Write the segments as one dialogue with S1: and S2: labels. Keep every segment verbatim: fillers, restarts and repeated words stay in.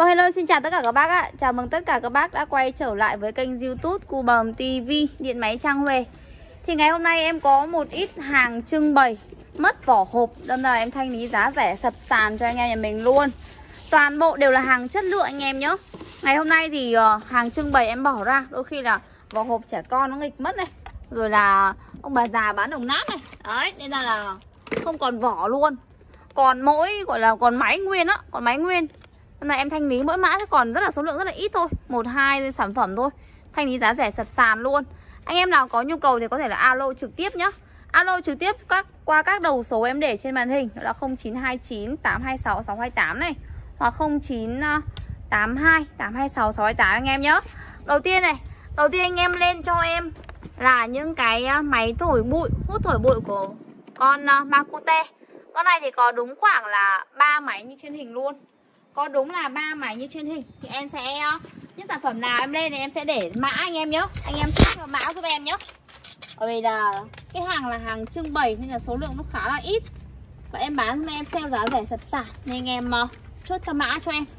S1: Vâng, hello, xin chào tất cả các bác ạ. Chào mừng tất cả các bác đã quay trở lại với kênh YouTube Cù Bầm ti vi Điện máy Trang Huệ. Thì ngày hôm nay em có một ít hàng trưng bày mất vỏ hộp, đâm ra là em thanh lý giá rẻ sập sàn cho anh em nhà mình luôn. Toàn bộ đều là hàng chất lượng anh em nhé. Ngày hôm nay thì uh, hàng trưng bày em bỏ ra, đôi khi là vỏ hộp trẻ con nó nghịch mất này, rồi là ông bà già bán đồng nát này. Đấy, nên là, là không còn vỏ luôn. Còn mỗi gọi là còn máy nguyên á, còn máy nguyên. Hôm nay em thanh lý mỗi mã chứ còn rất là số lượng rất là ít thôi, một hai sản phẩm thôi. Thanh lý giá rẻ sập sàn luôn. Anh em nào có nhu cầu thì có thể là alo trực tiếp nhá. Alo trực tiếp các qua các đầu số em để trên màn hình, đó là không chín hai chín tám hai sáu sáu hai tám này, hoặc không chín tám hai tám hai sáu sáu hai tám anh em nhé. Đầu tiên này, đầu tiên anh em lên cho em là những cái máy thổi bụi, hút thổi bụi của con Makute. Con này thì có đúng khoảng là ba máy như trên hình luôn. Có đúng là ba máy như trên hình. Thì em sẽ, những sản phẩm nào em lên thì em sẽ để mã anh em nhé. Anh em check vào mã giúp em nhé. Bởi vì là cái hàng là hàng trưng bày nên là số lượng nó khá là ít. Và em bán hôm nay em sale giá rẻ sập sàn, nên anh em uh, chốt các mã cho em.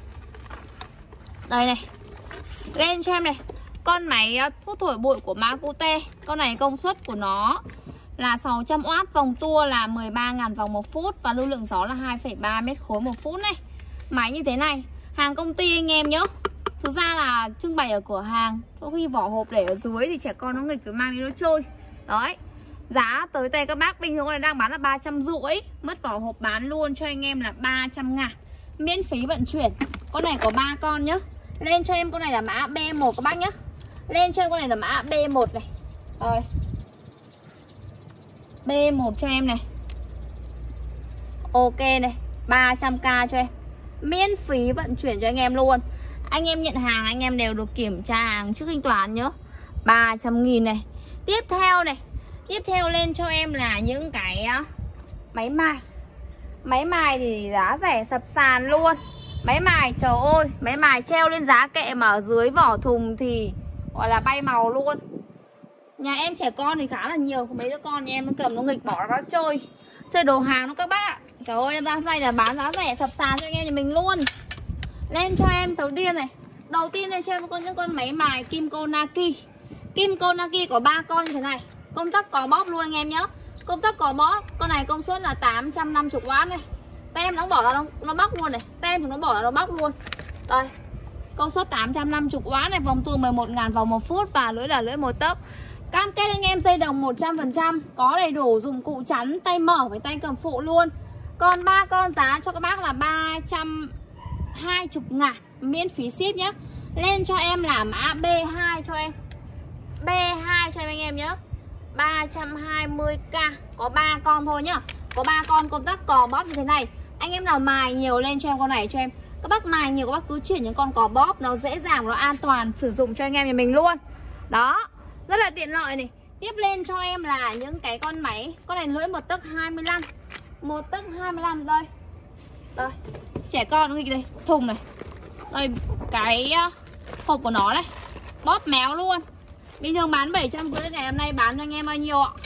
S1: Đây này, lên cho em này. Con máy uh, hút thổi bụi của Makute. Con này công suất của nó là sáu trăm oát, vòng tua là mười ba nghìn vòng một phút và lưu lượng gió là hai phẩy ba mét khối một phút này. Máy như thế này, hàng công ty anh em nhớ. Thực ra là trưng bày ở cửa hàng, có khi vỏ hộp để ở dưới thì trẻ con nó nghịch rồi mang đi nó chơi. Đấy, giá tới tay các bác bình thường con này đang bán là ba trăm rưỡi, mất vỏ hộp bán luôn cho anh em là ba trăm ngàn, miễn phí vận chuyển. Con này có ba con nhá. Lên cho em con này là mã B một các bác nhá. Lên cho em con này là mã B một này. Rồi, B một cho em này. Ok này, ba trăm k cho em, miễn phí vận chuyển cho anh em luôn. Anh em nhận hàng anh em đều được kiểm tra hàng trước thanh toán nhớ. Ba trăm nghìn này. Tiếp theo này, tiếp theo lên cho em là những cái uh, máy mài. Máy mài thì giá rẻ sập sàn luôn. Máy mài trời ơi, máy mài treo lên giá kệ mà ở dưới vỏ thùng thì gọi là bay màu luôn. Nhà em trẻ con thì khá là nhiều, mấy đứa con nhà em nó cầm nó nghịch bỏ nó chơi, chơi đồ hàng nó các bác ạ. Trời ơi, em ra hôm nay là bán giá rẻ sập sàn cho anh em nhà mình luôn. Lên cho em đầu tiên này. Đầu tiên lên cho em có những con máy mài Kimco Naki. Kimco Naki có ba con như thế này. Công tắc cò bóp luôn anh em nhé. Công tắc cò bóp. Con này công suất là tám trăm năm mươi oát này. Tem nó bỏ ra nó, nó bóc luôn này. Tem thì nó bỏ ra nó bóc luôn. Đây, công suất tám trăm năm mươi oát này, vòng tua mười một nghìn vòng một phút và lưỡi là lưỡi một tấc. Cam kết anh em dây đồng một trăm phần trăm, có đầy đủ dụng cụ chắn, tay mở với tay cầm phụ luôn. Còn ba con giá cho các bác là ba trăm hai mươi ngàn, miễn phí ship nhé. Lên cho em là mã B hai cho em. B hai cho em anh em nhé. ba trăm hai mươi k, có ba con thôi nhá. Có ba con công tắc cò bóp như thế này. Anh em nào mài nhiều lên cho em con này cho em. Các bác mài nhiều các bác cứ chuyển những con cò bóp, nó dễ dàng, nó an toàn sử dụng cho anh em nhà mình luôn. Đó, rất là tiện lợi này. Tiếp lên cho em là những cái con máy. Con này lưỡi một tấc hai mươi lăm, một tấc hai mươi lăm đây. Đây, trẻ con nó nghịch đây, thùng này. Đây, cái uh, hộp của nó này, bóp méo luôn. Bình thường bán bảy trăm rưỡi, ngày hôm nay bán cho anh em bao nhiêu ạ?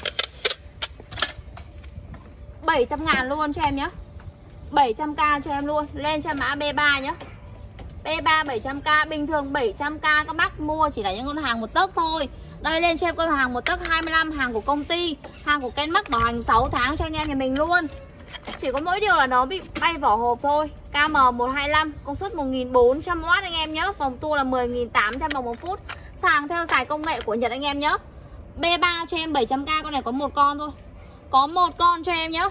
S1: bảy trăm ngàn luôn cho em nhé. Bảy trăm k cho em luôn. Lên cho mã B ba nhé. B ba bảy trăm k. Bình thường bảy trăm k các bác mua chỉ là những con hàng một tấc thôi. Đây, lên cho em con hàng một tấc hai mươi lăm, hàng của công ty, hàng của Kenmax bảo hành sáu tháng cho anh em nhà mình luôn. Chỉ có mỗi điều là nó bị bay vỏ hộp thôi. K M một hai lăm, công suất một nghìn bốn trăm oát anh em nhé. Vòng tua là mười nghìn tám trăm vòng một phút. Sàng theo xài công nghệ của Nhật anh em nhé. B ba cho em bảy trăm k, con này có một con thôi. Có một con cho em nhé.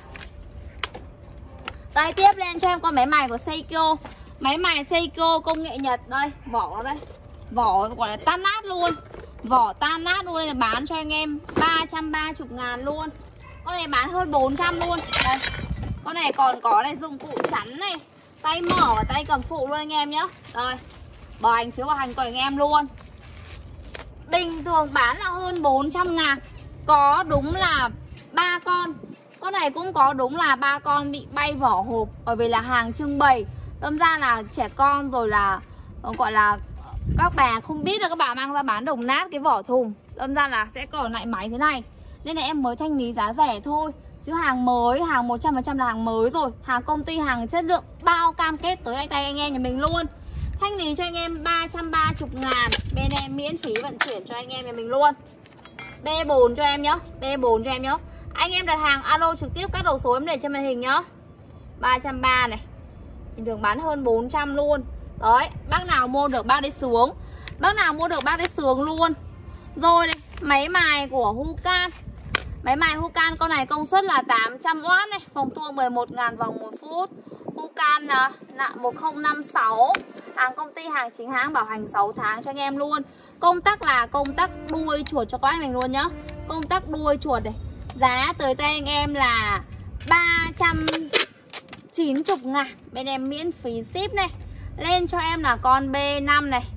S1: Đây, tiếp lên cho em con máy mài của Seiko. Máy mài Seiko công nghệ Nhật. Đây, vỏ nó đây. Vỏ gọi là tan nát luôn. Vỏ tan nát luôn, là bán cho anh em ba trăm ba mươi ngàn luôn. Con này bán hơn bốn trăm luôn. Đây, con này còn có này dụng cụ chắn này, tay mở và tay cầm phụ luôn anh em nhé. Rồi, bảo hành phiếu bảo hành của anh em luôn. Bình thường bán là hơn bốn trăm ngàn. Có đúng là ba con. Con này cũng có đúng là ba con bị bay vỏ hộp, bởi vì là hàng trưng bày. Đâm ra là trẻ con rồi là gọi là các bà không biết là các bà mang ra bán đồng nát cái vỏ thùng. Đâm ra là sẽ còn lại máy thế này. Nên là em mới thanh lý giá rẻ thôi. Chứ hàng mới, hàng một trăm phần trăm là hàng mới rồi. Hàng công ty, hàng chất lượng, bao cam kết tới tay anh em nhà mình luôn. Thanh lý cho anh em ba trăm ba mươi ngàn. Bên em miễn phí vận chuyển cho anh em nhà mình luôn. B bốn cho em nhá, B bốn cho em nhá. Anh em đặt hàng alo trực tiếp, các đầu số em để trên màn hình nhá. ba trăm ba mươi này. Bình thường bán hơn bốn trăm luôn. Đấy, bác nào mua được bác đi xuống. Bác nào mua được bác đi xuống luôn. Rồi đây, máy mài của Hucan. Máy mài Hucan con này công suất là tám trăm oát này, vòng tua mười một nghìn vòng một phút. Hucan là một không năm sáu. Hàng công ty, hàng chính hãng, bảo hành sáu tháng cho anh em luôn. Công tắc là công tắc đuôi chuột cho các anh mình luôn nhá. Công tắc đuôi chuột này. Giá tới tay anh em là ba trăm chín mươi ngàn. Bên em miễn phí ship này. Lên cho em là con B năm này,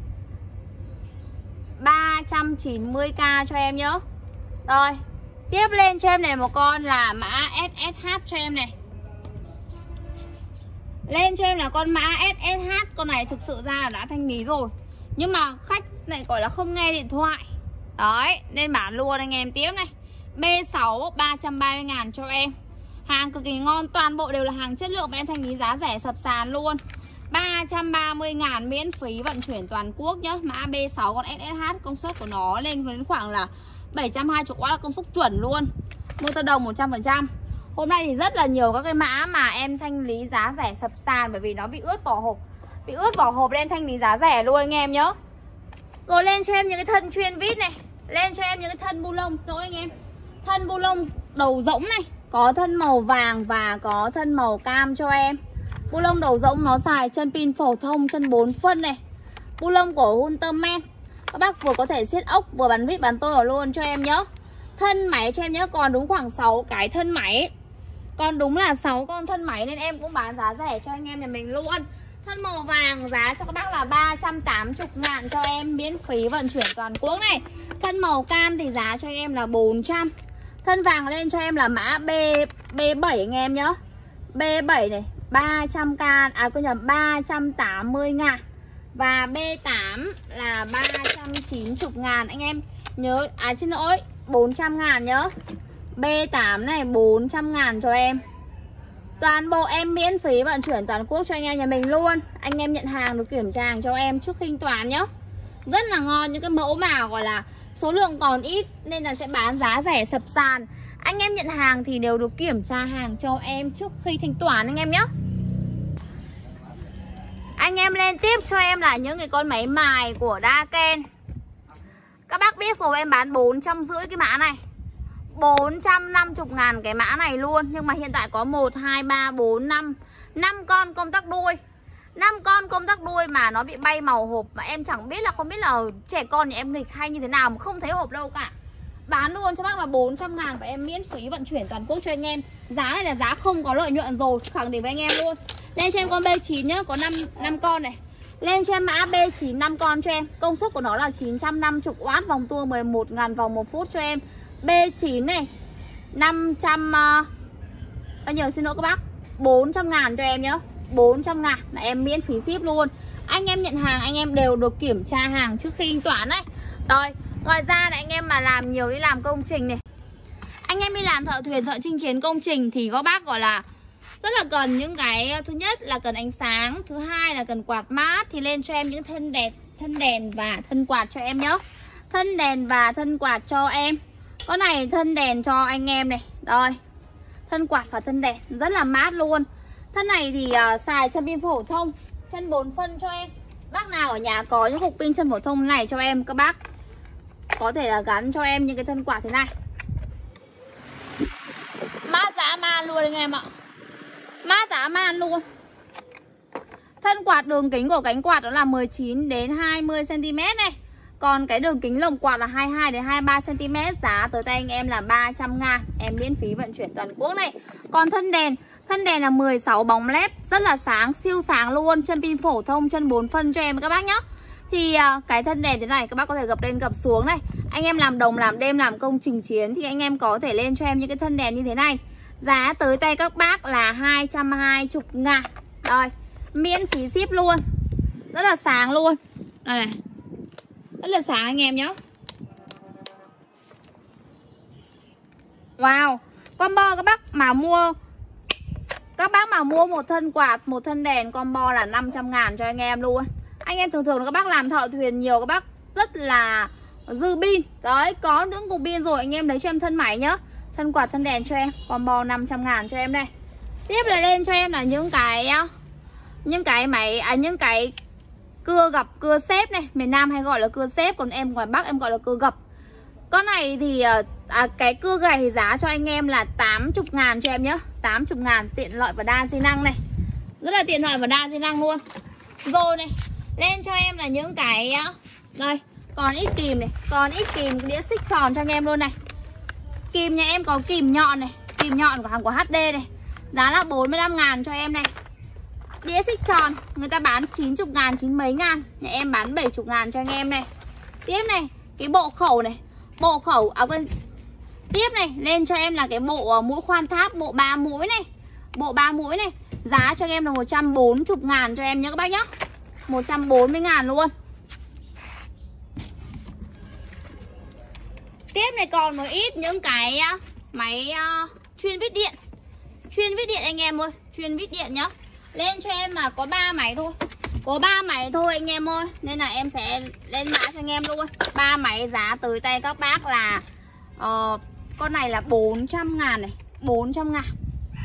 S1: ba trăm chín mươi k cho em nhớ. Rồi, tiếp lên cho em này một con là mã ét ét hát cho em này. Lên cho em là con mã ét ét hát. Con này thực sự ra là đã thanh lý rồi, nhưng mà khách này gọi là không nghe điện thoại. Đấy, nên bán luôn anh em tiếp này. B sáu ba trăm ba mươi ngàn cho em. Hàng cực kỳ ngon, toàn bộ đều là hàng chất lượng và em thanh lý giá rẻ sập sàn luôn. Ba trăm ba mươi ngàn miễn phí vận chuyển toàn quốc nhá. Mã B sáu con ét ét hát, công suất của nó lên đến khoảng là bảy trăm hai mươi oát, là công suất chuẩn luôn. Motor đồng một trăm phần trăm. Hôm nay thì rất là nhiều các cái mã mà em thanh lý giá rẻ sập sàn, bởi vì nó bị ướt vỏ hộp. Bị ướt vỏ hộp lên thanh lý giá rẻ luôn anh em nhớ. Rồi lên cho em những cái thân chuyên vít này. Lên cho em những cái thân bu lông, xin lỗi anh em. Thân bu lông đầu rỗng này. Có thân màu vàng và có thân màu cam cho em. Bu lông đầu rỗng nó xài chân pin phổ thông, chân bốn phân này. Bu lông của Hunterman. Các bác vừa có thể siết ốc, vừa bán vít bán tôi ở luôn cho em nhớ. Thân máy cho em nhớ, còn đúng khoảng sáu cái thân máy. Còn đúng là sáu con thân máy nên em cũng bán giá rẻ cho anh em nhà mình luôn. Thân màu vàng giá cho các bác là ba trăm tám mươi ngàn cho em, miễn phí vận chuyển toàn quốc này. Thân màu cam thì giá cho anh em là bốn trăm. Thân vàng lên cho em là mã B, B bảy anh em nhớ. B bảy này, ba trăm k, à quên nhầm, ba trăm tám mươi ngàn. Và B tám là ba trăm chín mươi ngàn anh em. Nhớ, à xin lỗi, bốn trăm ngàn nhớ. B tám này bốn trăm ngàn cho em. Toàn bộ em miễn phí vận chuyển toàn quốc cho anh em nhà mình luôn. Anh em nhận hàng được kiểm tra hàng cho em trước khi thanh toán nhá. Rất là ngon, những cái mẫu mà gọi là số lượng còn ít nên là sẽ bán giá rẻ sập sàn. Anh em nhận hàng thì đều được kiểm tra hàng cho em trước khi thanh toán anh em nhé. Anh em lên tiếp cho em là những cái con máy mài của Daken. Các bác biết rồi, em bán bốn trăm rưỡi cái mã này, bốn trăm năm mươi ngàn cái mã này luôn. Nhưng mà hiện tại có một, hai, ba, bốn, năm năm con công tắc đuôi, năm con công tắc đuôi mà nó bị bay màu hộp. Mà em chẳng biết là không biết là trẻ con nhà em nghịch hay như thế nào mà không thấy hộp đâu cả. Bán luôn cho bác là bốn trăm ngàn và em miễn phí vận chuyển toàn quốc cho anh em. Giá này là giá không có lợi nhuận rồi, khẳng định với anh em luôn. Lên cho em con B chín nhá, có năm, năm con này. Lên cho em mã B chín năm con cho em. Công suất của nó là chín trăm năm mươi oát, vòng tua mười một nghìn vòng một phút cho em. B chín này năm trăm uh, à, nhiều xin lỗi các bác, bốn trăm ngàn cho em nhá. Bốn trăm ngàn là em miễn phí ship luôn. Anh em nhận hàng anh em đều được kiểm tra hàng trước khi thanh toán đấy. Rồi, ngoài ra là anh em mà làm nhiều đi làm công trình này, anh em đi làm thợ thuyền, thợ chinh chiến công trình thì các bác gọi là rất là cần những cái, thứ nhất là cần ánh sáng, thứ hai là cần quạt mát. Thì lên cho em những thân đèn, thân đèn và thân quạt cho em nhé. Thân đèn và thân quạt cho em. Con này thân đèn cho anh em này. Rồi, thân quạt và thân đèn rất là mát luôn. Thân này thì uh, xài chân pin phổ thông, chân bốn phân cho em. Bác nào ở nhà có những cục pin chân phổ thông này cho em, các bác có thể là gắn cho em những cái thân quạt thế này. Mát dã man luôn anh em ạ. Mát dã man luôn. Thân quạt đường kính của cánh quạt đó là mười chín đến hai mươi xăng ti mét này. Còn cái đường kính lồng quạt là hai mươi hai đến hai mươi ba xăng ti mét. Giá tới tay anh em là ba trăm ngàn. Em miễn phí vận chuyển toàn quốc này. Còn thân đèn, thân đèn là mười sáu bóng led, rất là sáng, siêu sáng luôn. Chân pin phổ thông, chân bốn phân cho em các bác nhé. Thì uh, cái thân đèn thế này các bác có thể gập lên gập xuống này. Anh em làm đồng, làm đêm, làm công trình chiến thì anh em có thể lên cho em những cái thân đèn như thế này. Giá tới tay các bác là hai trăm hai mươi ngàn. Rồi, miễn phí ship luôn. Rất là sáng luôn. Đây này, rất là sáng anh em nhé. Wow, Combo các bác mà mua Các bác mà mua một thân quạt, một thân đèn combo là năm trăm ngàn cho anh em luôn. Anh em thường thường là các bác làm thợ thuyền nhiều, các bác rất là dư pin. Đấy, có những cục pin rồi anh em lấy cho em thân máy nhá. Thân quạt, thân đèn cho em, combo năm trăm ngàn cho em đây. Tiếp là lên cho em là những cái Những cái máy, à những cái cưa gập, cưa xếp này. Miền Nam hay gọi là cưa xếp, còn em ngoài Bắc em gọi là cưa gập. Con này thì à, cái cưa gầy thì giá cho anh em là tám mươi ngàn cho em nhé. Tám mươi ngàn, tiện lợi và đa di năng này. Rất là tiện lợi và đa di năng luôn. Rồi này, lên cho em là những cái đây, còn ít kìm này, còn ít kìm đĩa xích tròn cho anh em luôn này. Kìm nhà em có kìm nhọn này, kìm nhọn của hàng của hát đê này. Giá là bốn mươi lăm ngàn cho em này. Đĩa xích tròn người ta bán chín mươi ngàn, chín mấy ngàn, nhà em bán bảy mươi ngàn cho anh em này. Tiếp này, cái bộ khẩu này, bộ khẩu à quên. Tiếp này, lên cho em là cái bộ mũi khoan tháp, bộ ba mũi này. Bộ ba mũi này, giá cho anh em là một trăm bốn mươi ngàn cho em nhé các bác nhá. một trăm bốn mươi ngàn luôn. Tiếp này còn một ít những cái máy uh, chuyên vít điện. Chuyên vít điện anh em ơi, chuyên vít điện nhá. Lên cho em mà có ba máy thôi. Có ba máy thôi anh em ơi. Nên là em sẽ lên mã cho anh em luôn. Ba máy giá tới tay các bác là uh, con này là bốn trăm ngàn này, bốn trăm ngàn.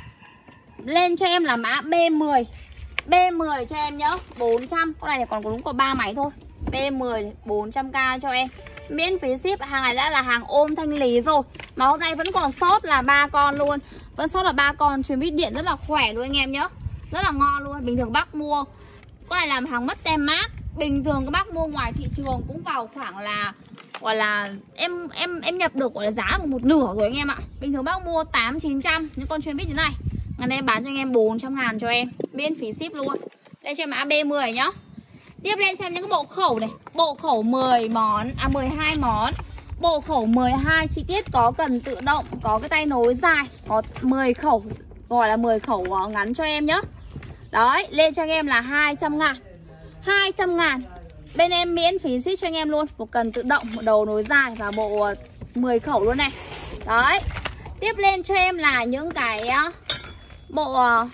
S1: Lên cho em là mã B mười. B mười cho em nhớ, bốn trăm. Con này còn có đúng có ba máy thôi. B mười bốn trăm k cho em. Miễn phí ship, hàng này đã là hàng ôm thanh lý rồi. Mà hôm nay vẫn còn sót là ba con luôn. Vẫn sót là ba con, chuyến vít điện rất là khỏe luôn anh em nhớ. Rất là ngon luôn, bình thường bác mua con này làm hàng mất tem mác. Bình thường các bác mua ngoài thị trường cũng vào khoảng là gọi là em em em nhập được gọi là giá của một nửa rồi anh em ạ. Bình thường bác mua tám chín trăm những con chuyến vít thế này. Ngày nay bán cho anh em bốn trăm ngàn cho em, miễn phí ship luôn. Đây cho em mã B mười nhá. Tiếp lên cho em những cái bộ khẩu này, bộ khẩu mười món, à mười hai món. Bộ khẩu mười hai chi tiết có cần tự động, có cái tay nối dài, có mười khẩu, gọi là mười khẩu ngắn cho em nhá. Đấy, lên cho anh em là hai trăm ngàn. hai trăm ngàn. Bên em miễn phí ship cho anh em luôn. Một cần tự động, một đầu nối dài và bộ mười khẩu luôn này. Đấy. Tiếp lên cho em là những cái bộ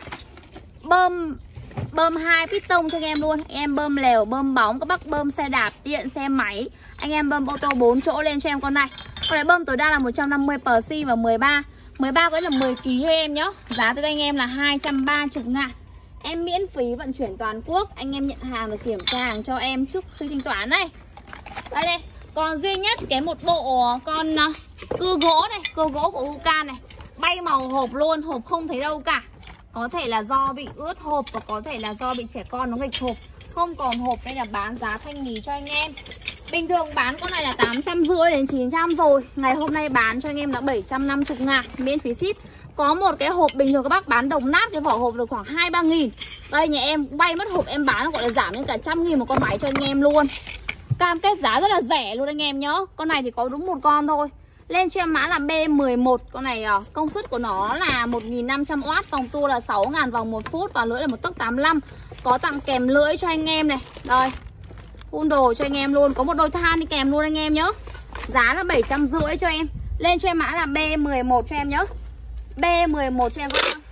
S1: bơm bơm hai piston cho anh em luôn. Anh em bơm lèo, bơm bóng, các bác bơm xe đạp, điện, xe máy. Anh em bơm ô tô bốn chỗ lên cho em con này. Con này bơm tối đa là một trăm năm mươi pê xê và mười ba. mười ba có là mười ki lô gam cho em nhá. Giá tới anh em là hai trăm ba mươi ngàn. Em miễn phí vận chuyển toàn quốc. Anh em nhận hàng được kiểm tra hàng cho em trước khi thanh toán này. Đây đây. Còn duy nhất cái một bộ con uh, cưa gỗ này, cưa gỗ của Hucan này. Bay màu hộp luôn, hộp không thấy đâu cả. Có thể là do bị ướt hộp và có thể là do bị trẻ con nó nghịch hộp. Không còn hộp nên là bán giá thanh lý cho anh em. Bình thường bán con này là tám trăm rưỡi đến chín trăm rồi. Ngày hôm nay bán cho anh em là bảy trăm năm mươi ngàn, miễn phí ship. Có một cái hộp bình thường các bác bán đồng nát cái vỏ hộp được khoảng hai ba nghìn. Đây nhà em bay mất hộp em bán gọi là giảm đến cả trăm nghìn một con máy cho anh em luôn. Cam kết giá rất là rẻ luôn anh em nhớ. Con này thì có đúng một con thôi. Lên cho em mã là B mười một. Con này công suất của nó là một nghìn năm trăm oát, vòng tua là sáu ngàn vòng một phút và lưỡi là một tấc tám mươi lăm. Có tặng kèm lưỡi cho anh em này. Đây. Full đồ cho anh em luôn, có một đôi than đi kèm luôn anh em nhớ. Giá là bảy trăm rưỡi cho em. Lên cho em mã là B mười một cho em nhớ. B mười một cho em các con.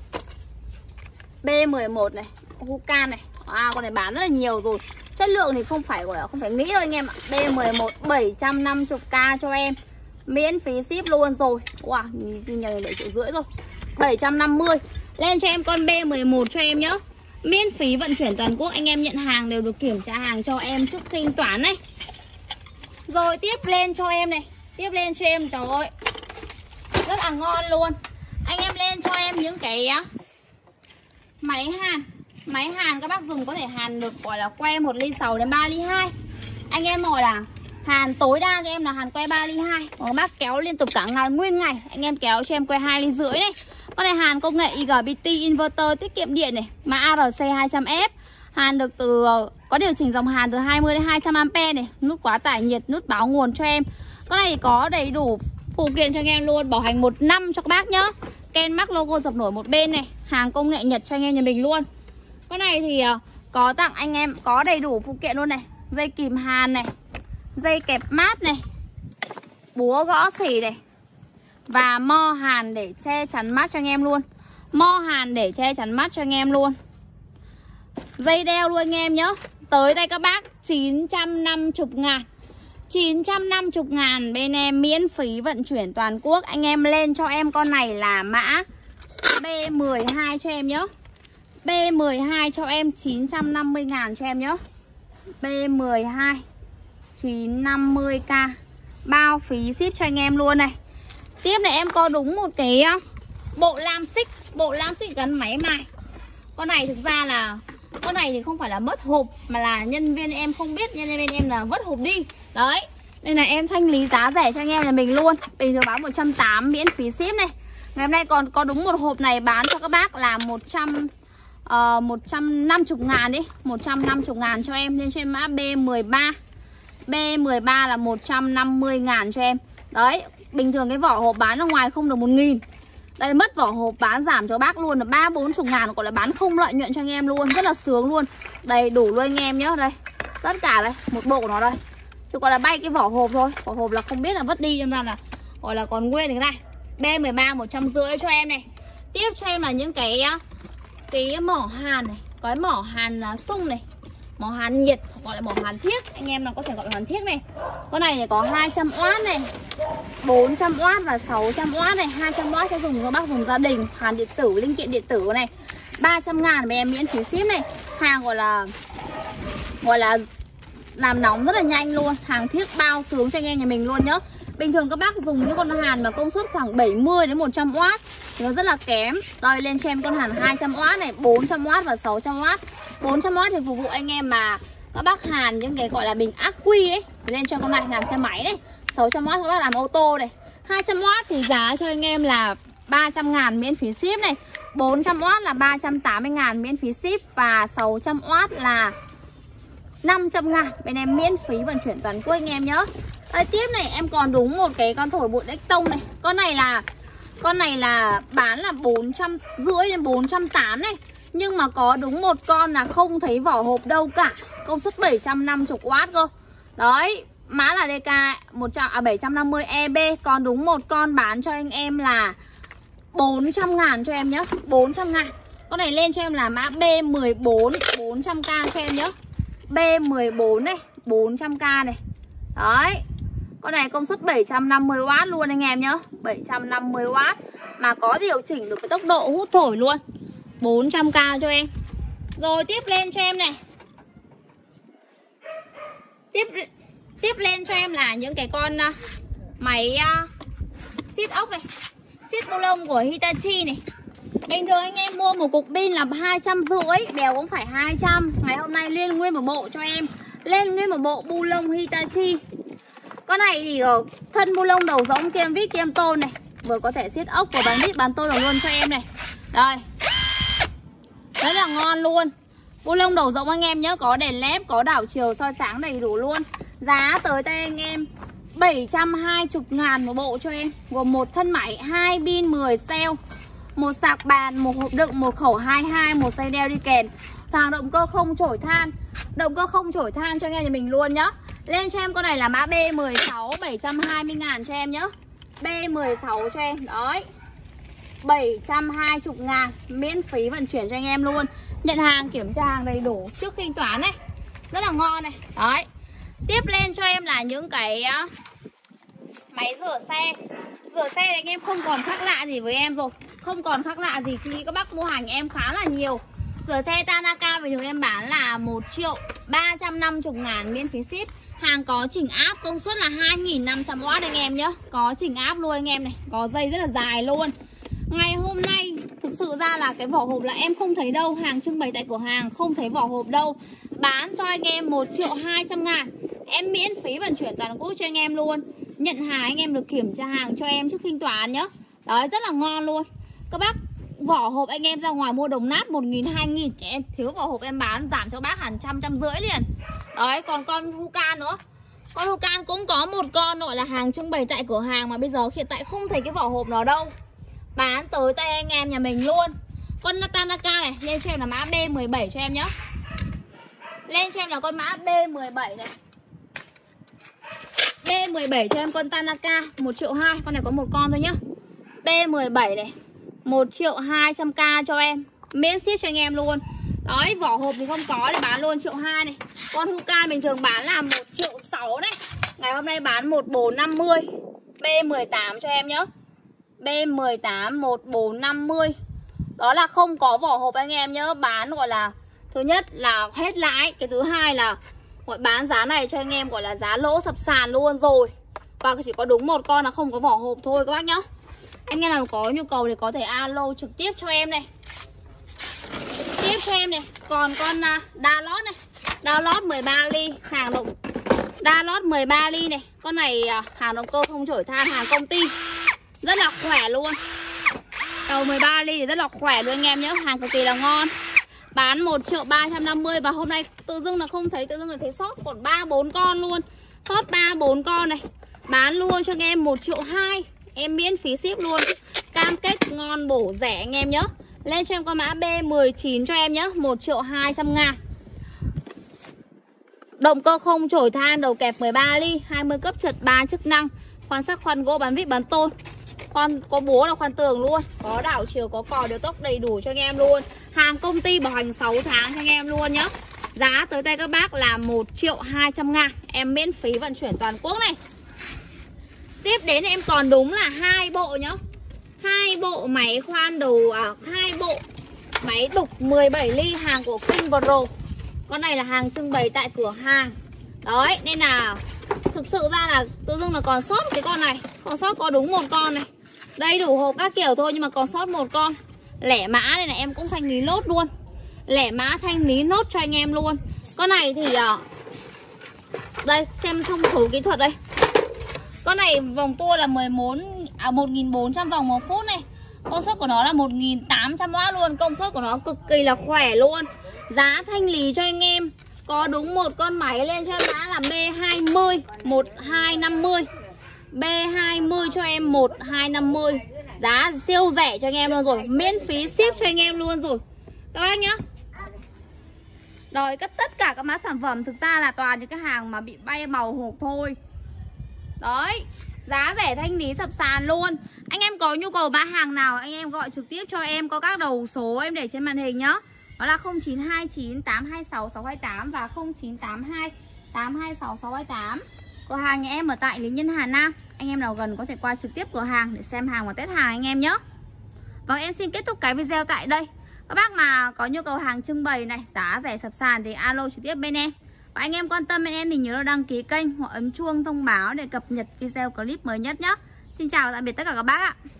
S1: B mười một này, Hucan này. À, con này bán rất là nhiều rồi. Chất lượng thì không phải gọi là không phải nghĩ đâu anh em ạ. B mười một bảy trăm năm mươi k cho em. Miễn phí ship luôn rồi. Wow, tin nhờ bảy triệu rưỡi rồi. bảy trăm năm mươi. Lên cho em con B mười một cho em nhá. Miễn phí vận chuyển toàn quốc, anh em nhận hàng đều được kiểm tra hàng cho em trước thanh toán này. Rồi tiếp lên cho em này. Tiếp lên cho em, trời ơi, rất là ngon luôn. Anh em lên cho em những cái máy hàn. Máy hàn các bác dùng có thể hàn được gọi là que một ly sáu đến ba ly hai. Anh em gọi là hàn tối đa cho em là hàn que ba ly hai. Còn các bác kéo liên tục cả ngày nguyên ngày, anh em kéo cho em que hai ly rưỡi này. Con này hàn công nghệ i giê bê tê inverter tiết kiệm điện này, mã A R C hai trăm F. Hàn được từ có điều chỉnh dòng hàn từ hai mươi đến hai trăm ampe này, nút quá tải nhiệt, nút báo nguồn cho em. Con này có đầy đủ phụ kiện cho anh em luôn, bảo hành một năm cho các bác nhá. Ken mác logo dập nổi một bên này, hàng công nghệ Nhật cho anh em nhà mình luôn. Con này thì có tặng anh em có đầy đủ phụ kiện luôn này, dây kìm hàn này, dây kẹp mát này, búa gõ xỉ này, Và mo hàn để che chắn mắt cho anh em luôn. Mo hàn để che chắn mắt cho anh em luôn. Dây đeo luôn anh em nhá. Tới đây các bác chín trăm năm mươi ngàn. chín trăm năm mươi ngàn bên em miễn phí vận chuyển toàn quốc. Anh em lên cho em con này là mã B mười hai cho em nhá. B mười hai cho em chín trăm năm mươi ngàn cho em nhá. B mười hai chín trăm năm mươi k. Bao phí ship cho anh em luôn này. Tiếp này em có đúng một cái bộ lam xích. Bộ lam xích gắn máy mài. Con này thực ra là con này thì không phải là mất hộp, mà là nhân viên em không biết, nhân viên em là vứt hộp đi. Đấy, nên là em thanh lý giá rẻ cho anh em nhà mình luôn. Bình thường bán một trăm tám mươi miễn phí ship này. Ngày hôm nay còn có đúng một hộp này bán cho các bác là một trăm, uh, một trăm năm mươi ngàn đi. một trăm năm mươi ngàn cho em. Lên cho em mã B mười ba. B mười ba là một trăm năm mươi ngàn cho em. Đấy, bình thường cái vỏ hộp bán ở ngoài không được một nghìn. Đây mất vỏ hộp bán giảm cho bác luôn là ba bốn mươi ngàn, gọi là bán không lợi nhuận cho anh em luôn. Rất là sướng luôn. Đây đủ luôn anh em nhá. Đây, tất cả đây, một bộ của nó đây. Chứ còn là bay cái vỏ hộp thôi. Vỏ hộp là không biết là vứt đi, cho nên là gọi là còn nguyên cái này. B mười ba một trăm rưỡi cho em này. Tiếp cho em là những cái Cái mỏ hàn này. Cái mỏ hàn sung này. Mỏ hàn nhiệt, gọi là mỏ hàn thiết. Anh em nào có thể gọi là hàn thiết này. Con này thì có hai trăm oát này, bốn trăm oát và sáu trăm oát này. Hai trăm oát cho dùng cho bác dùng gia đình. Hàn điện tử, linh kiện điện tử này. Ba trăm ngàn với em miễn phí ship này. Hàng gọi là Gọi là làm nóng rất là nhanh luôn. Hàng thiết bao sướng cho anh em nhà mình luôn nhá. Bình thường các bác dùng những con hàn mà công suất khoảng bảy mươi đến một trăm oát thì nó rất là kém. Rồi lên cho em con hàn hai trăm oát này, bốn trăm oát và sáu trăm oát. bốn trăm oát thì phục vụ anh em mà các bác hàn những cái gọi là bình ắc quy ấy. Lên cho con này làm xe máy này. sáu trăm oát các bác làm ô tô này. hai trăm oát thì giá cho anh em là ba trăm ngàn miễn phí ship này. bốn trăm oát là ba trăm tám mươi ngàn miễn phí ship. Và sáu trăm oát là năm trăm ngàn. Bên em miễn phí vận chuyển toàn quốc anh em nhớ. Đây, tiếp này em còn đúng một cái con thổi bụi đếch tông này. Con này là Con này là bán là bốn trăm rưỡi đến bốn trăm tám mươi này. Nhưng mà có đúng một con là không thấy vỏ hộp đâu cả. Công suất bảy trăm năm mươi oát cơ. Đấy, mã là đê ca một trăm, à, bảy trăm năm mươi E B. Còn đúng một con bán cho anh em là bốn trăm ngàn cho em nhé. bốn trăm ngàn. Con này lên cho em là mã B mười bốn, bốn trăm k cho em nhé. B mười bốn này, bốn trăm k này. Đấy. Con này công suất bảy trăm năm mươi oát luôn anh em nhá. bảy trăm năm mươi oát mà có điều chỉnh được cái tốc độ hút thổi luôn. bốn trăm k cho em. Rồi tiếp lên cho em này. Tiếp tiếp lên cho em là những cái con uh, máy uh, xít ốc này, xít bu lông của Hitachi này. Bình thường anh em mua một cục pin là hai trăm rưỡi, bèo cũng phải hai trăm. Ngày hôm nay lên nguyên một bộ cho em. Lên nguyên một bộ bu lông Hitachi. Con này thì ở thân bu lông đầu rỗng kiêm vít kiêm tôn này. Vừa có thể siết ốc, vừa bán vít bán tôn được luôn cho em này. Đây. Rất là ngon luôn. Bu lông đầu rỗng anh em nhớ. Có đèn led, có đảo chiều, soi sáng đầy đủ luôn. Giá tới tay anh em bảy trăm hai mươi ngàn một bộ cho em. Gồm một thân máy, hai pin mười cell, một sạc bàn, một hộp đựng, một khẩu hai mươi hai, một dây đeo đi kèm. Hàng động cơ không chổi than. Động cơ không chổi than cho anh em nhà mình luôn nhá. Lên cho em con này là mã B mười sáu, bảy trăm hai mươi ngàn cho em nhá. B mười sáu cho em. Đấy, bảy trăm hai mươi ngàn. Miễn phí vận chuyển cho anh em luôn. Nhận hàng, kiểm tra hàng đầy đủ trước khi thanh toán này. Rất là ngon này. Đấy. Tiếp lên cho em là những cái uh, máy rửa xe. Rửa xe thì anh em không còn khác lạ gì với em rồi. Không còn khác lạ gì khi các bác mua hàng em khá là nhiều. Rửa xe Tanaka bình thường em bán là một triệu ba trăm năm mươi ngàn miễn phí ship. Hàng có chỉnh áp, công suất là hai nghìn năm trăm oát anh em nhé. Có chỉnh áp luôn anh em này. Có dây rất là dài luôn. Ngày hôm nay thực sự ra là cái vỏ hộp là em không thấy đâu. Hàng trưng bày tại cửa hàng không thấy vỏ hộp đâu. Bán cho anh em một triệu hai trăm ngàn. Em miễn phí vận chuyển toàn quốc cho anh em luôn. Nhận hàng anh em được kiểm tra hàng cho em trước khi thanh toán nhé. Đấy, rất là ngon luôn. Các bác vỏ hộp anh em ra ngoài mua đồng nát một nghìn, hai nghìn. Em thiếu vỏ hộp em bán giảm cho bác hẳn trăm, trăm rưỡi liền. Đấy, còn con Hucan nữa. Con Hucan cũng có một con gọi là hàng trưng bày tại cửa hàng mà bây giờ hiện tại không thấy cái vỏ hộp nào đâu. Bán tới tay anh em nhà mình luôn. Con Tanaka này, lên cho em là mã B mười bảy cho em nhé. Lên cho em là con mã B mười bảy này. B mười bảy cho em con Tanaka một triệu hai. Con này có một con thôi nhá. B mười bảy này, một triệu hai trăm k cho em, miễn ship cho anh em luôn. Đấy, vỏ hộp thì không có để bán luôn, triệu hai này. Con Hucan bình thường bán là một triệu sáu này. Ngày hôm nay bán một bốn năm mươi. B mười tám cho em nhá. B mười tám một bốn năm mươi. Đó là không có vỏ hộp anh em nhớ. Bán gọi là thứ nhất là hết lãi, cái thứ hai là gọi bán giá này cho anh em gọi là giá lỗ sập sàn luôn rồi. Và chỉ có đúng một con là không có vỏ hộp thôi các bác nhá. Anh em nào có nhu cầu thì có thể alo trực tiếp cho em này. Tiếp cho em này, còn con uh, đa lót này, đa lót mười ba ly, hàng động đa lót mười ba ly này. Con này uh, hàng động cơ không chổi than, hàng công ty. Rất là khỏe luôn. Đầu mười ba ly thì rất là khỏe luôn anh em nhé, hàng cực kỳ là ngon. Bán một triệu ba trăm năm mươi và hôm nay tự dưng là không thấy, tự dưng là thấy sót còn ba bốn con luôn. Sót ba bốn con này. Bán luôn cho anh em một triệu hai, em miễn phí ship luôn. Cam kết ngon bổ rẻ anh em nhé. Lên cho em con mã B mười chín cho em nhé, một triệu hai trăm ngàn. Động cơ không chổi than, đầu kẹp mười ba ly, hai mươi cấp trượt ba chức năng. Khoan sắc, khoan gỗ, bán vít, bán tôn. Khoan có búa là khoan tường luôn. Có đảo chiều, có cò điều tốc đầy đủ cho anh em luôn. Hàng công ty bảo hành sáu tháng cho anh em luôn nhé. Giá tới tay các bác là một triệu hai trăm ngàn. Em miễn phí vận chuyển toàn quốc này. Tiếp đến em còn đúng là hai bộ nhá. Hai bộ máy khoan đầu à, hai bộ máy đục mười bảy ly, hàng của King Pro. Con này là hàng trưng bày tại cửa hàng. Đấy, nên là thực sự ra là tự dưng là còn sót cái con này. Còn sót có đúng một con này. Đây đủ hộp các kiểu thôi nhưng mà còn sót một con. Lẻ mã này là em cũng thanh lý nốt luôn. Lẻ mã thanh lý nốt cho anh em luôn. Con này thì uh, đây, xem thông số kỹ thuật đây. Con này vòng tua là mười bốn à một nghìn bốn trăm vòng một phút này. Công suất của nó là một nghìn tám trăm oát luôn. Công suất của nó cực kỳ là khỏe luôn. Giá thanh lý cho anh em có đúng một con máy lên cho em giá là B hai mươi một hai năm mươi. B hai mươi cho em một hai năm mươi. Giá siêu rẻ cho anh em luôn rồi. Miễn phí ship cho anh em luôn rồi các bác nhá. Rồi tất cả các mã sản phẩm thực ra là toàn những cái hàng mà bị bay màu hộp thôi. Đấy, giá rẻ thanh lý sập sàn luôn. Anh em có nhu cầu bán hàng nào anh em gọi trực tiếp cho em, có các đầu số em để trên màn hình nhá. Đó là không chín hai chín tám hai sáu sáu hai tám và không chín tám hai tám hai sáu sáu hai tám. Cửa hàng nhà em ở tại Lý Nhân, Hà Nam. Anh em nào gần có thể qua trực tiếp cửa hàng để xem hàng và test hàng anh em nhé. Vâng, em xin kết thúc cái video tại đây. Các bác mà có nhu cầu hàng trưng bày này, giá rẻ sập sàn thì alo trực tiếp bên em. Và anh em quan tâm bên em thì nhớ đăng ký kênh hoặc ấn chuông thông báo để cập nhật video clip mới nhất nhé. Xin chào tạm biệt tất cả các bác ạ.